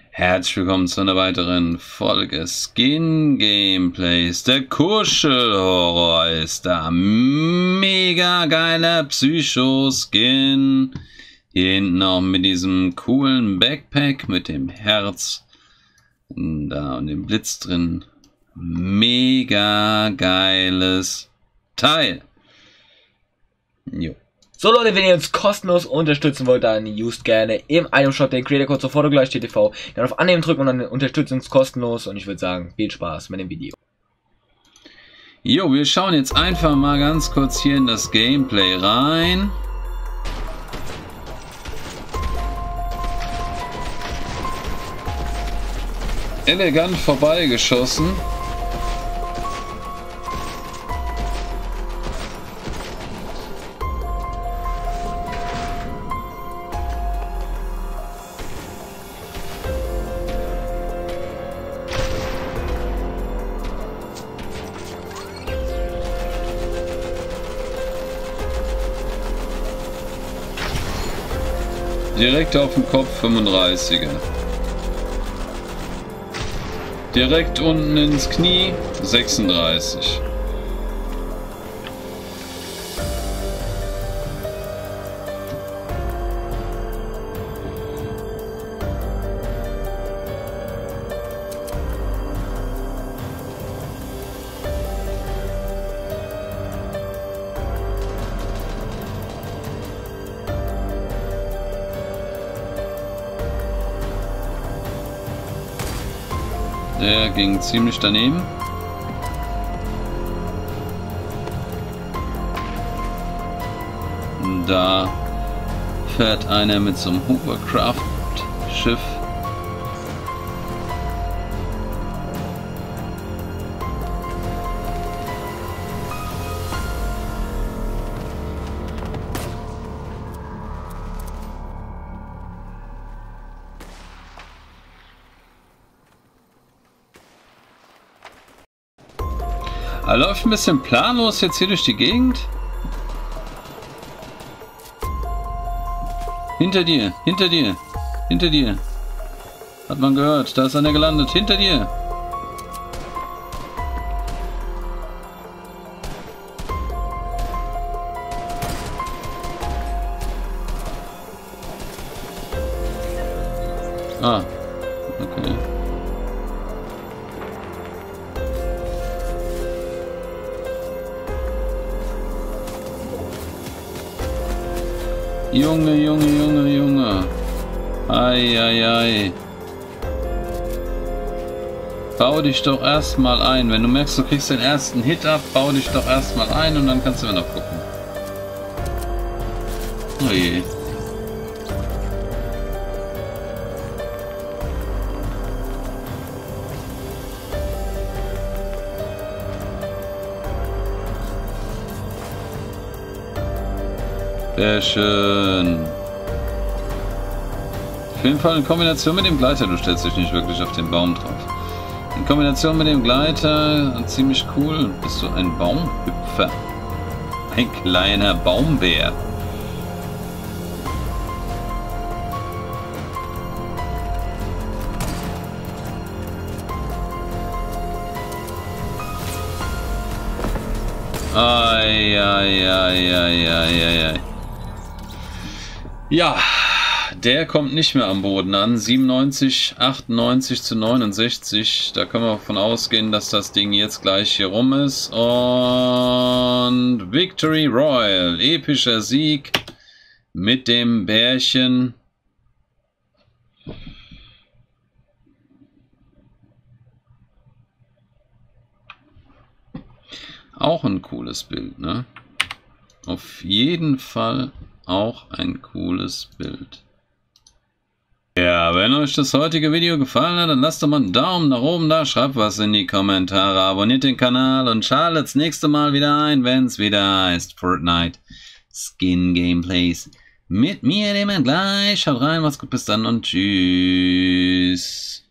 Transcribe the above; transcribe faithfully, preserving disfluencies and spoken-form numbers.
Herzlich willkommen zu einer weiteren Folge Skin Gameplays. Der Kuschelhorror ist da. Mega geiler Psycho-Skin. Hier hinten auch mit diesem coolen Backpack mit dem Herz. Und da und dem Blitz drin. Mega geiles Teil. Jo. So Leute, wenn ihr uns kostenlos unterstützen wollt, dann used gerne im Item Shop den Creator Code sofort gleich T V. Dann auf Annehmen drücken und dann unterstützt uns kostenlos und ich würde sagen, viel Spaß mit dem Video. Jo, wir schauen jetzt einfach mal ganz kurz hier in das Gameplay rein. Elegant vorbeigeschossen. Direkt auf dem Kopf fünfunddreißiger. Direkt unten ins Knie sechsunddreißig. Der ging ziemlich daneben. Da fährt einer mit so einem Hovercraft-Schiff. Er läuft ein bisschen planlos jetzt hier durch die Gegend. Hinter dir, hinter dir, hinter dir. Hat man gehört, da ist einer gelandet. Hinter dir. Ah, okay. Junge, Junge, Junge, Junge. Ei, ei, ei. Bau dich doch erstmal ein. Wenn du merkst, du kriegst den ersten Hit ab, bau dich doch erstmal ein und dann kannst du wieder noch gucken. Oh je. Sehr schön. Auf jeden Fall in Kombination mit dem Gleiter, du stellst dich nicht wirklich auf den Baum drauf. In Kombination mit dem Gleiter, ziemlich cool. Bist du ein Baumhüpfer? Ein kleiner Baumbär. Ai, ai, ai, ai, ai, ai, ai. Ja, der kommt nicht mehr am Boden an. siebenundneunzig, achtundneunzig zu neunundsechzig. Da können wir davon ausgehen, dass das Ding jetzt gleich hier rum ist. Und Victory Royal. Epischer Sieg mit dem Bärchen. Auch ein cooles Bild, ne? Auf jeden Fall auch ein cooles Bild. Ja, wenn euch das heutige Video gefallen hat, dann lasst doch mal einen Daumen nach oben da, schreibt was in die Kommentare, abonniert den Kanal und schaltet das nächste Mal wieder ein, wenn es wieder heißt Fortnite Skin Gameplays. Mit mir, dem gleich. Schaut rein, macht's gut, bis dann und tschüss.